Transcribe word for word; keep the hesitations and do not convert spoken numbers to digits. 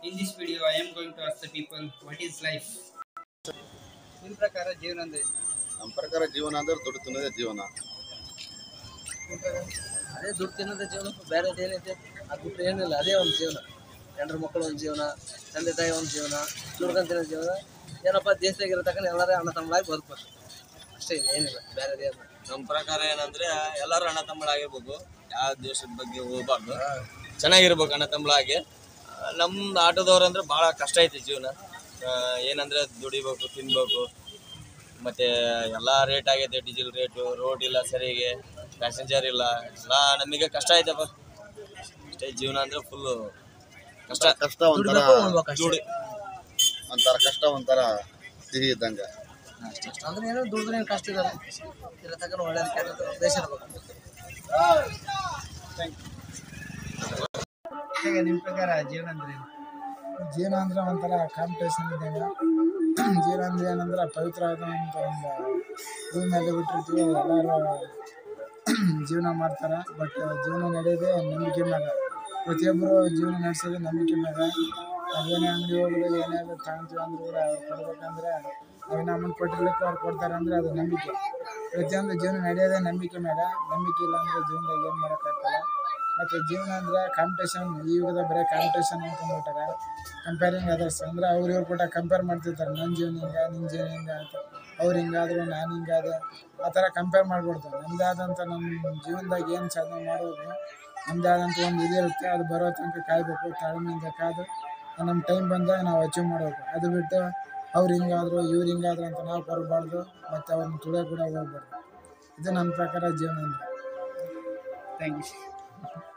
In this video, I am going to ask the people, what is life? ನಿಮ್ಮ ಪ್ರಕಾರ ಜೀವನ ಅಂದ್ರೆ ನಮ್ಮ ಪ್ರಕಾರ ಜೀವನ ಅಂದ್ರೆ ದುಡ್ಡು ತಿನ್ನೋದೇ ಜೀವನ. ಅದೇ ದುಡ್ಡು ತಿನ್ನೋದೇ ಜೀವನ, ಬೇರೆದು ಏನೈತೆ ಅದು ಬಿಟ್ಟರೆ ಏನಿಲ್ಲ. ಅದೇ ಒಂದು ಜೀವನ. ಹೆಂಡ್ರ ಮಕ್ಕಳು ಒಂದು ಜೀವನ, ತಂದೆ ತಾಯಿ ಒಂದು ಜೀವನ, ದುಡ್ಕೊಂತಿರೋ ಜೀವನ. ಏನಪ್ಪ ದೇಶದಾಗಿರತಕ್ಕ ಎಲ್ಲರೂ ಅಣ್ಣ ತಮ್ಮಳಾಗಿ ಬದುಕಬೇಕು ಅಷ್ಟೇ, ಇದೆ ಏನಿಲ್ಲ ಬೇರೆದು ಏನು. ನಮ್ಮ ಪ್ರಕಾರ ಏನಂದರೆ ಎಲ್ಲರೂ ಅಣ್ಣ ತಮ್ಮಳಾಗಿರ್ಬೇಕು, ಯಾವ ದೇಶದ ಬಗ್ಗೆ ಹೋಗ್ಬಾರ್ದು, ಚೆನ್ನಾಗಿರ್ಬೇಕು ಅಣ್ಣ ತಮ್ಮಳಾಗಿ. ನಮ್ಮ ಆಟೋದವ್ರು ಅಂದ್ರೆ ಭಾಳ ಕಷ್ಟ ಐತಿ ಜೀವನ. ಏನಂದರೆ ದುಡಿಬೇಕು, ತಿನ್ಬೇಕು, ಮತ್ತು ಎಲ್ಲ ರೇಟ್ ಆಗೈತೆ. ಡೀಸೆಲ್ ರೇಟು, ರೋಡ್ ಇಲ್ಲ ಸರಿಗೆ, ಪ್ಯಾಸೆಂಜರ್ ಇಲ್ಲ, ಎಲ್ಲ ನಮಗೆ ಕಷ್ಟ ಐತಪ್ಪ. ಅಷ್ಟೇ ಜೀವನ ಅಂದರೆ ಫುಲ್ಲು ಕಷ್ಟ. ಕಷ್ಟ ಒಂಥರ ದುಡಿ ಒಂಥರ ಕಷ್ಟ, ಒಂಥರ ಸಿಹಿ ಇದ್ದಂಗೆ ಅಷ್ಟೇ. ಅಂದ್ರೆ ಏನೋ ದುಡಿದ್ರೆ ಏನು ಕಷ್ಟ ಇದ್ದಾರೆ, ಇರತಕ್ಕ ಒಳ್ಳೆಯ ಕೆಟ್ಟದ್ದು ದೇಶ ಇರಬೇಕು. ಹೇಗೆ ನಿಮ್ಮ ಪ್ರಕಾರ ಜೀವನ ಅಂದ್ರೆ ಜೀವನ ಅಂದರೆ ಒಂಥರ ಕಾಂಪಿಟೇಷನ್ ಇದ್ದಂಗೆ. ಜೀವನ ಅಂದರೆ ಏನಂದ್ರೆ ಪವಿತ್ರವಾದಂಥ ಒಂದು ಭೂಮಿ ಮೇಲೆ ಬಿಟ್ಟಿರ್ತೀವಿ, ಎಲ್ಲರೂ ಜೀವನ ಮಾಡ್ತಾರೆ. ಬಟ್ ಜೀವನ ನಡೆಯೋದೇ ನಂಬಿಕೆ ಮ್ಯಾಗ. ಪ್ರತಿಯೊಬ್ಬರು ಜೀವನ ನಡೆಸೋದು ನಂಬಿಕೆ ಮ್ಯಾಗ. ಅದೇನೇ ಅಂಗಡಿ ಹೋಗಲಿ, ಏನೇ ತಗೊಂತೀವಿ ಅಂದ್ರೂ ಕೂಡ ಅವ್ರು ಕೊಡ್ಬೇಕಂದ್ರೆ ಅವೇನು ಅಮೌಂಟ್ ಕೊಟ್ಟಿರ್ಲಿಕ್ಕೆ ಅವ್ರು ಕೊಡ್ತಾರೆ ಅಂದರೆ ಅದು ನಂಬಿಕೆ. ಪ್ರತಿಯೊಂದು ಜೀವನ ನಡೆಯೋದೇ ನಂಬಿಕೆ ಮ್ಯಾಗ. ನಂಬಿಕೆ ಇಲ್ಲ ಅಂದರೆ ಜೀವನದಾಗ ಏನು ಮಾಡೋಕ್ಕಾಗ್ತಲ್ಲ. ಮತ್ತು ಜೀವನ ಅಂದರೆ ಕಾಂಪಿಟೇಷನ್. ಈ ಯುಗದ ಬರೀ ಕಾಂಪಿಟೇಷನ್ ಅಂದ್ಕೊಂಡ್ಬಿಟ್ಟಾರೆ, ಕಂಪೇರಿಂಗ್ ಅದರ್ಸ್. ಅಂದರೆ ಅವ್ರು ಇವ್ರು ಕೂಡ ಕಂಪೇರ್ ಮಾಡ್ತಿರ್ತಾರೆ. ನನ್ನ ಜೀವನ ಹಿಂಗೆ, ನಿನ್ನ ಜೀವನ ಹಿಂಗೆ ಅಂತ. ಅವ್ರು ಹಿಂಗಾದ್ರು ನಾನು ಹಿಂಗಾದೆ, ಆ ಥರ ಕಂಪೇರ್ ಮಾಡ್ಬಿಡ್ತಾರೆ. ನಮ್ಮದೇ ಆದಂಥ ನಮ್ಮ ಜೀವನದಾಗ ಏನು ಸಾಧನೆ ಮಾಡೋದು, ನಮ್ಮದೇ ಆದಂಥ ಒಂದು ಇದಿರುತ್ತೆ. ಅದು ಬರೋ ತನಕ ಕಾಯಬೇಕು, ತಾಳ್ಮೆಯಿಂದ ಕಾದು ನಮ್ಮ ಟೈಮ್ ಬಂದಾಗ ನಾವು ಅಚೀವ್ ಮಾಡಬೇಕು. ಅದು ಬಿಟ್ಟು ಅವ್ರು ಹಿಂಗಾದ್ರು ಇವ್ರು ಹಿಂಗಾದ್ರು ಅಂತ ನಾವು ಬರಬಾರ್ದು, ಮತ್ತು ಅವ್ರನ್ನ ತುಳಿಯೋ ಕೂಡ ಹೋಗ್ಬಾರ್ದು. ಇದು ನನ್ನ ಪ್ರಕಾರ ಜೀವನ ಅಂದರೆ. Thank you.